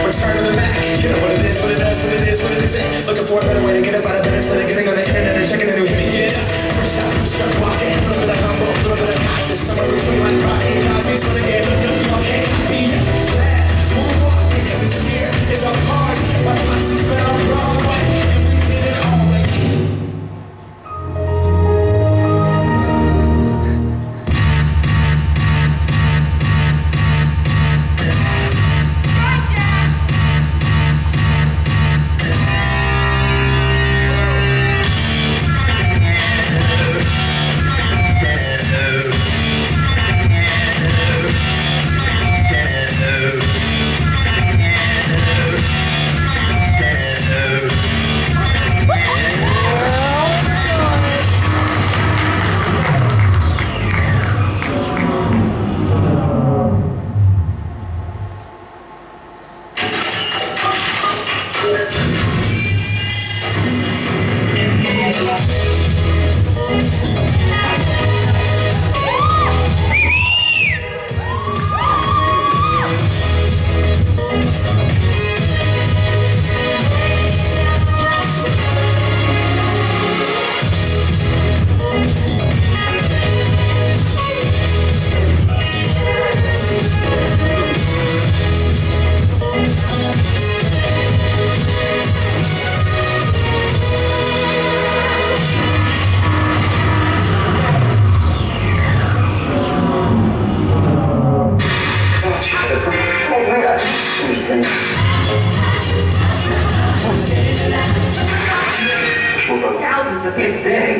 Return to the Mac. You know what it is, what it does, what it is, what it isn't. Looking for a better way to get up out of bed instead of getting on the internet and checking a new hit. Me get up. First shot, I'm stuck walking. A little bit of humble, a little bit of cautious. Somewhere between like Rocky and Cosby's for the game. You all can't copy it. Glad, moonwalking. This year is our pause. My posse's been on Broadway. And we did it all like thousands of hits big.